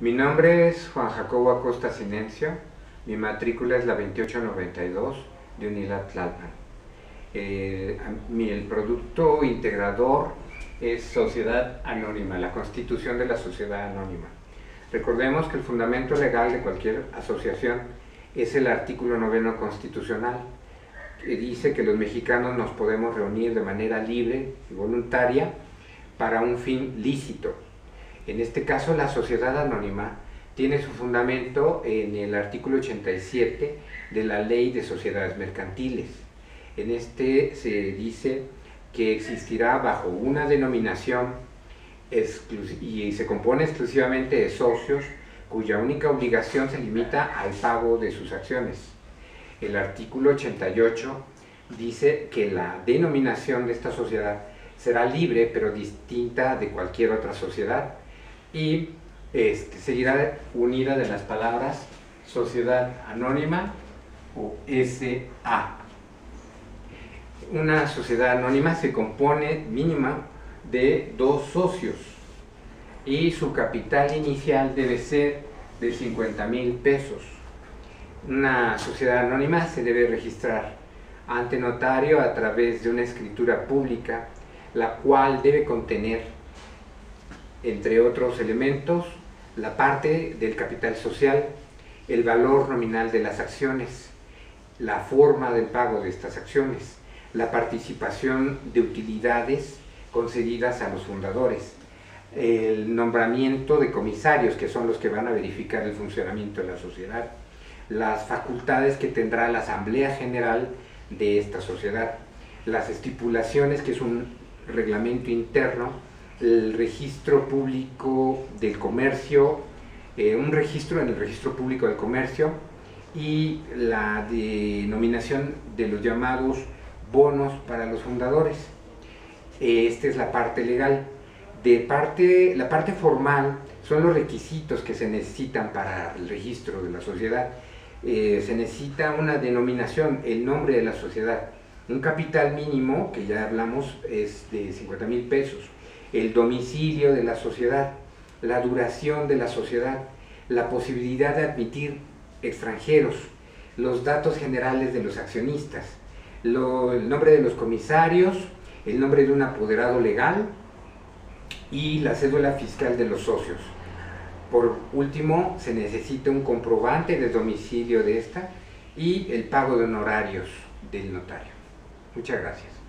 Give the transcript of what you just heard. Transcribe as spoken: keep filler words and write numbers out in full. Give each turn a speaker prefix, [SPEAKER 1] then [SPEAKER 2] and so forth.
[SPEAKER 1] Mi nombre es Juan Jacobo Acosta Sinencio, mi matrícula es la veintiocho noventa y dos de Unidad Tlalpan. Eh, mi, el producto integrador es Sociedad Anónima, la constitución de la Sociedad Anónima. Recordemos que el fundamento legal de cualquier asociación es el artículo noveno constitucional, que dice que los mexicanos nos podemos reunir de manera libre y voluntaria para un fin lícito. En este caso, la sociedad anónima tiene su fundamento en el artículo ochenta y siete de la Ley de Sociedades Mercantiles. En este se dice que existirá bajo una denominación y se compone exclusivamente de socios cuya única obligación se limita al pago de sus acciones. El artículo ochenta y ocho dice que la denominación de esta sociedad será libre pero distinta de cualquier otra sociedad y este, seguirá unida de las palabras Sociedad Anónima o S A. Una sociedad anónima se compone mínima de dos socios y su capital inicial debe ser de cincuenta mil pesos. Una sociedad anónima se debe registrar ante notario a través de una escritura pública, la cual debe contener, entre otros elementos, la parte del capital social, el valor nominal de las acciones, la forma del pago de estas acciones, la participación de utilidades concedidas a los fundadores, el nombramiento de comisarios, que son los que van a verificar el funcionamiento de la sociedad, las facultades que tendrá la Asamblea General de esta sociedad, las estipulaciones, que es un reglamento interno, el registro público del comercio, eh, un registro en el registro público del comercio y la denominación de los llamados bonos para los fundadores. Esta es la parte legal. De parte, la parte formal son los requisitos que se necesitan para el registro de la sociedad. Eh, se necesita una denominación, el nombre de la sociedad, un capital mínimo, que ya hablamos, es de cincuenta mil pesos, el domicilio de la sociedad, la duración de la sociedad, la posibilidad de admitir extranjeros, los datos generales de los accionistas, lo, el nombre de los comisarios, el nombre de un apoderado legal y la cédula fiscal de los socios. Por último, se necesita un comprobante de domicilio de esta y el pago de honorarios del notario. Muchas gracias.